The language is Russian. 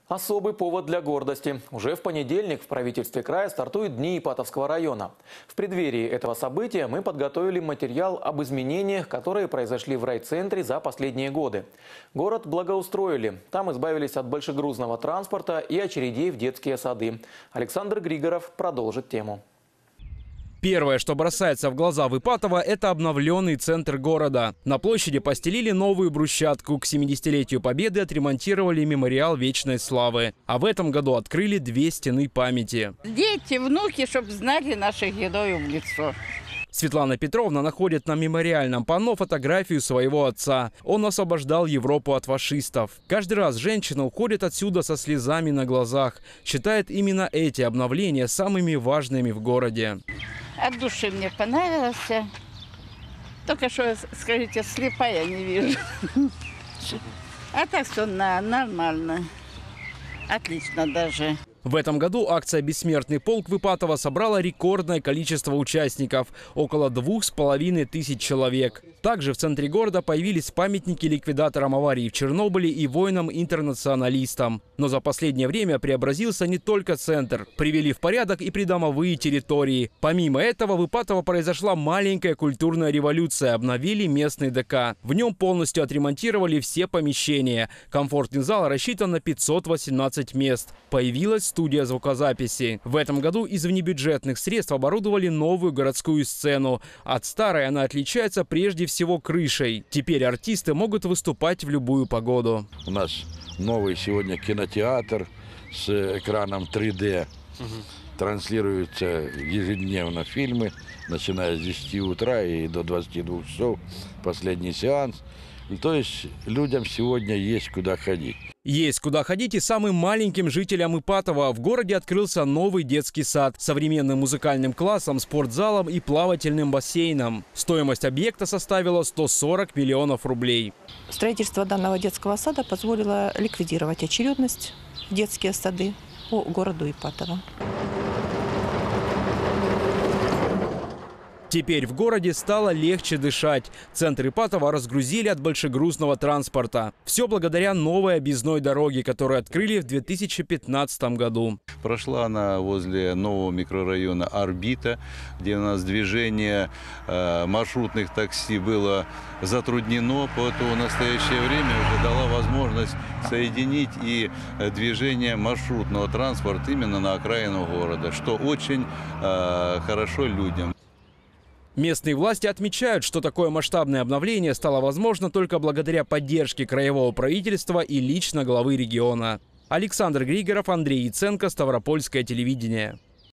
Особый повод для гордости. Уже в понедельник в правительстве края стартуют Дни Ипатовского района. В преддверии этого события мы подготовили материал об изменениях, которые произошли в райцентре за последние годы. Город благоустроили. Там избавились от большегрузного транспорта и очередей в детские сады. Александр Григоров продолжит тему. Первое, что бросается в глаза в Ипатово, это обновленный центр города. На площади постелили новую брусчатку. К 70-летию Победы отремонтировали мемориал вечной славы. А в этом году открыли 2 стены памяти. Дети, внуки, чтобы знали наших героев в лицо. Светлана Петровна находит на мемориальном панно фотографию своего отца. Он освобождал Европу от фашистов. Каждый раз женщина уходит отсюда со слезами на глазах. Считает именно эти обновления самыми важными в городе. От души мне понравилось. Только что, скажите, слепая не вижу. А так все нормально. Отлично даже. В этом году акция «Бессмертный полк» в Ипатово собрала рекордное количество участников – около 2500 человек. Также в центре города появились памятники ликвидаторам аварии в Чернобыле и воинам-интернационалистам. Но за последнее время преобразился не только центр. Привели в порядок и придомовые территории. Помимо этого в Ипатово произошла маленькая культурная революция. Обновили местный ДК. В нем полностью отремонтировали все помещения. Комфортный зал рассчитан на 518 мест. Появилась студия звукозаписи. В этом году из внебюджетных средств оборудовали новую городскую сцену. От старой она отличается прежде всего крышей. Теперь артисты могут выступать в любую погоду. У нас новый сегодня кинотеатр с экраном 3D. Транслируются ежедневно фильмы, начиная с 10 утра и до 22 часов. Последний сеанс. То есть людям сегодня есть куда ходить. Есть куда ходить и самым маленьким жителям Ипатова. В городе открылся новый детский сад с современным музыкальным классом, спортзалом и плавательным бассейном. Стоимость объекта составила 140 миллионов рублей. Строительство данного детского сада позволило ликвидировать очередность в детские сады по городу Ипатово. Теперь в городе стало легче дышать. Центр Ипатова разгрузили от большегрузного транспорта. Все благодаря новой объездной дороге, которую открыли в 2015 году. Прошла она возле нового микрорайона Орбита, где у нас движение маршрутных такси было затруднено, поэтому в настоящее время уже дала возможность соединить и движение маршрутного транспорта именно на окраину города, что очень хорошо людям. Местные власти отмечают, что такое масштабное обновление стало возможно только благодаря поддержке краевого правительства и лично главы региона. Александр Григоров, Андрей Яценко, Ставропольское телевидение.